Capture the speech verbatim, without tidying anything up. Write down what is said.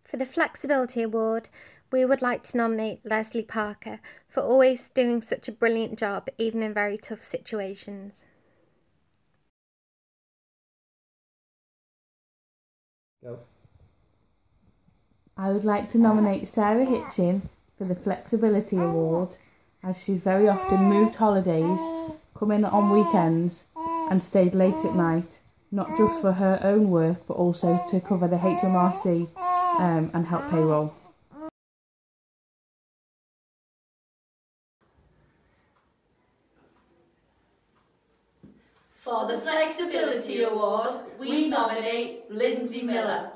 For the Flexibility Award, we would like to nominate Leslie Parker for always doing such a brilliant job, even in very tough situations. Go. I would like to nominate Sarah Hitchin for the Flexibility Award, as she's very often moved holidays, come in on weekends and stayed late at night, not just for her own work but also to cover the H M R C um, and help payroll. For the Flexibility Award, we nominate Lindsay Miller.